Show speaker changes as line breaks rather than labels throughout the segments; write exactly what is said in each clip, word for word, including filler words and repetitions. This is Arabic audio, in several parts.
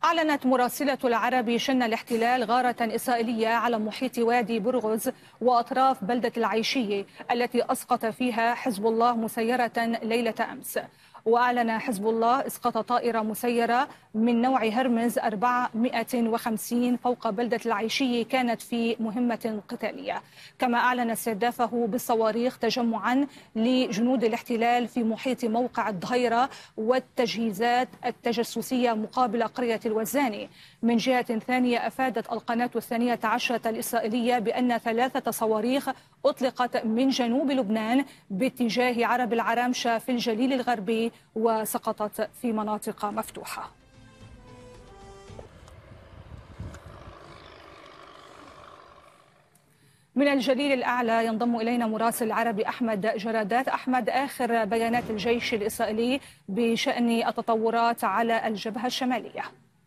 أعلنت مراسلة العربي شن الاحتلال غارة إسرائيلية على محيط وادي برغز وأطراف بلدة العيشية التي أسقط فيها حزب الله مسيرة ليلة أمس. وأعلن حزب الله إسقاط طائرة مسيرة من نوع هرمز أربعمائة وخمسين فوق بلدة العيشية كانت في مهمة قتالية. كما أعلن استهدافه بالصواريخ تجمعا لجنود الاحتلال في محيط موقع الظهيرة والتجهيزات التجسسية مقابل قرية الوزاني. من جهة ثانية أفادت القناة الثانية عشرة الإسرائيلية بأن ثلاثة صواريخ أطلقت من جنوب لبنان باتجاه عرب العرامشة في الجليل الغربي وسقطت في مناطق مفتوحة. من الجليل الأعلى ينضم إلينا مراسل العربي أحمد جرادات. أحمد، آخر بيانات الجيش الإسرائيلي بشأن التطورات على الجبهة الشمالية.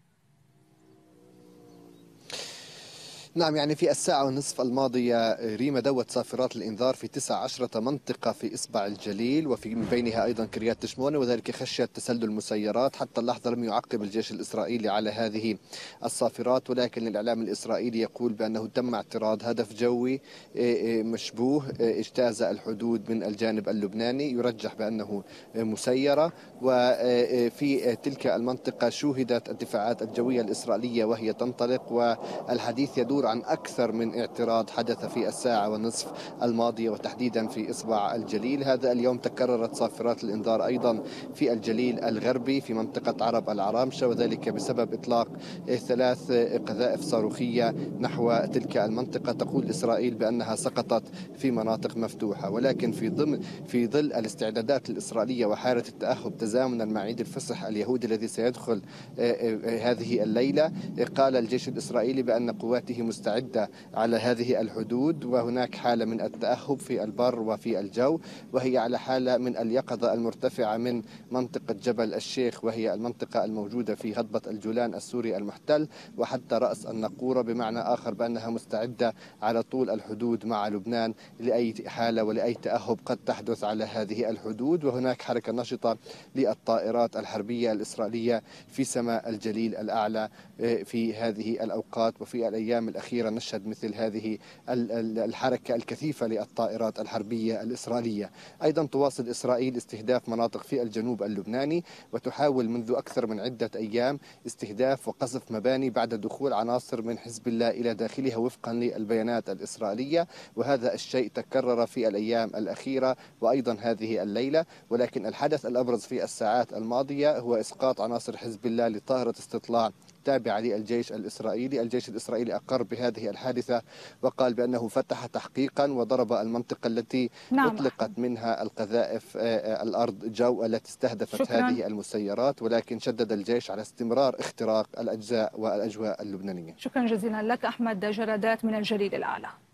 نعم، يعني في الساعة والنصف الماضية ريما دوت صافرات الإنذار في تسع عشرة منطقة في إصبع الجليل، وفي من بينها أيضا كريات تشمونة، وذلك خشية تسلل المسيرات. حتى اللحظة لم يعقب الجيش الإسرائيلي على هذه الصافرات، ولكن الإعلام الإسرائيلي يقول بأنه تم اعتراض هدف جوي مشبوه اجتاز الحدود من الجانب اللبناني، يرجح بأنه مسيرة. وفي تلك المنطقة شوهدت الدفاعات الجوية الإسرائيلية وهي تنطلق، والحديث يدور عن أكثر من اعتراض حدث في الساعة والنصف الماضية وتحديدا في إصبع الجليل. هذا اليوم تكررت صافرات الإنذار أيضا في الجليل الغربي في منطقة عرب العرامشة، وذلك بسبب إطلاق ثلاث قذائف صاروخية نحو تلك المنطقة. تقول إسرائيل بأنها سقطت في مناطق مفتوحة، ولكن في ضمن في ظل الاستعدادات الإسرائيلية وحالة التأهب تزامنا مع عيد الفصح اليهودي الذي سيدخل هذه الليلة، قال الجيش الإسرائيلي بأن قواته مستعدة على هذه الحدود، وهناك حالة من التأهب في البر وفي الجو، وهي على حالة من اليقظة المرتفعة من منطقة جبل الشيخ، وهي المنطقة الموجودة في هضبة الجولان السوري المحتل، وحتى رأس النقورة، بمعنى آخر بأنها مستعدة على طول الحدود مع لبنان لأي حالة ولأي تأهب قد تحدث على هذه الحدود. وهناك حركة نشطة للطائرات الحربية الإسرائيلية في سماء الجليل الأعلى في هذه الأوقات. وفي الأيام الأخيرة نشهد مثل هذه الحركة الكثيفة للطائرات الحربية الإسرائيلية. أيضا تواصل إسرائيل استهداف مناطق في الجنوب اللبناني، وتحاول منذ أكثر من عدة أيام استهداف وقصف مباني بعد دخول عناصر من حزب الله إلى داخلها وفقا للبيانات الإسرائيلية، وهذا الشيء تكرر في الأيام الأخيرة وأيضا هذه الليلة. ولكن الحدث الأبرز في الساعات الماضية هو إسقاط عناصر حزب الله لطائرة استطلاع تابعة للجيش الإسرائيلي. الجيش الإسرائيلي أقر بهذه الحادثة وقال بأنه فتح تحقيقا وضرب المنطقة التي
نعم
أطلقت
أحمد.
منها القذائف الأرض جو التي استهدفت
شكرا.
هذه المسيرات، ولكن شدد الجيش على استمرار اختراق الأجزاء والأجواء اللبنانية.
شكرا جزيلا لك أحمد جرادات من الجليل الأعلى.